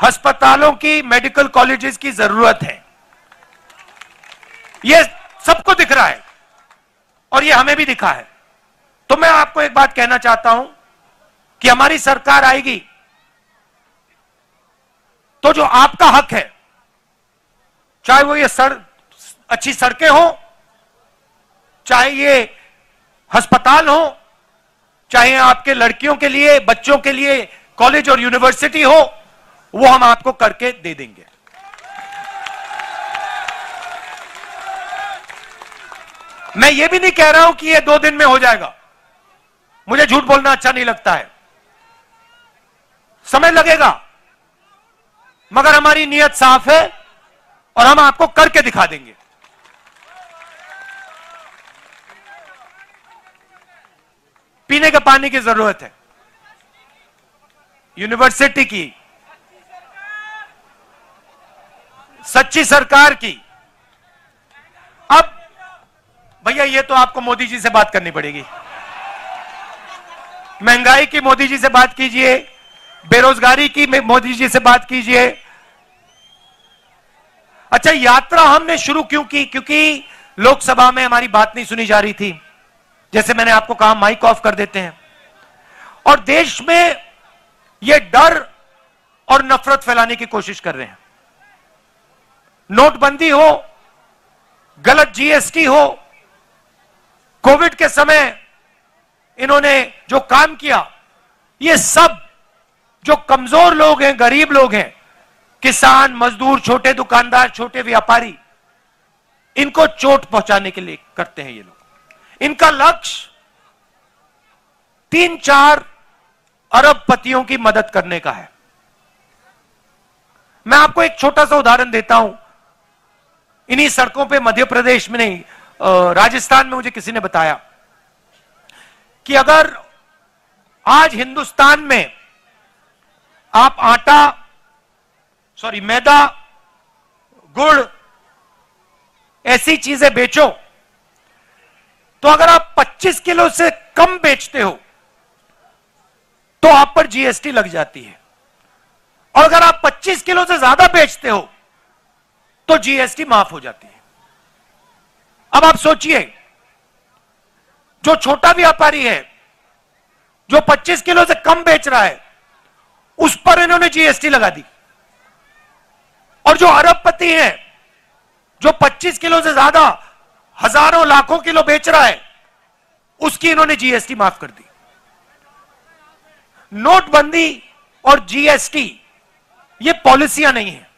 अस्पतालों की, medical colleges की जरूरत है। यह सबको दिख रहा है और यह हमें भी दिखा है। तो मैं आपको एक बात कहना चाहता हूं कि हमारी सरकार आएगी तो जो आपका हक है, चाहे वो ये अच्छी सड़कें हो, चाहे ये अस्पताल हो, चाहे आपके लड़कियों के लिए, बच्चों के लिए कॉलेज और यूनिवर्सिटी हो, वो हम आपको करके दे देंगे। मैं ये भी नहीं कह रहा हूं कि ये 2 दिन में हो जाएगा, मुझे झूठ बोलना अच्छा नहीं लगता है, समय लगेगा, मगर हमारी नीयत साफ है और हम आपको करके दिखा देंगे। पीने के पानी की जरूरत है, यूनिवर्सिटी की, सच्ची सरकार की। अब भैया ये तो आपको मोदी जी से बात करनी पड़ेगी। महंगाई की मोदी जी से बात कीजिए, बेरोजगारी की मोदी जी से बात कीजिए। अच्छा, यात्रा हमने शुरू क्यों की? क्योंकि लोकसभा में हमारी बात नहीं सुनी जा रही थी। जैसे मैंने आपको कहा, माइक ऑफ कर देते हैं और देश में यह डर और नफरत फैलाने की कोशिश कर रहे हैं। नोटबंदी हो, गलत जीएसटी हो, कोविड के समय इन्होंने जो काम किया, ये सब जो कमजोर लोग हैं, गरीब लोग हैं, किसान, मजदूर, छोटे दुकानदार, छोटे व्यापारी, इनको चोट पहुंचाने के लिए करते हैं ये लोग। इनका लक्ष्य 3-4 अरबपतियों की मदद करने का है। मैं आपको एक छोटा सा उदाहरण देता हूं। इन्हीं सड़कों पे मध्य प्रदेश में नहीं, राजस्थान में मुझे किसी ने बताया कि अगर आज हिंदुस्तान में आप मैदा, गुड़, ऐसी चीजें बेचो, तो अगर आप 25 किलो से कम बेचते हो तो आप पर जीएसटी लग जाती है, और अगर आप 25 किलो से ज्यादा बेचते हो तो जीएसटी माफ हो जाती है। अब आप सोचिए, जो छोटा व्यापारी है, जो 25 किलो से कम बेच रहा है, उस पर इन्होंने जीएसटी लगा दी, और जो अरबपति है, जो 25 किलो से ज्यादा हजारों लाखों किलो बेच रहा है, उसकी इन्होंने जीएसटी माफ कर दी। नोटबंदी और जीएसटी ये पॉलिसियां नहीं है,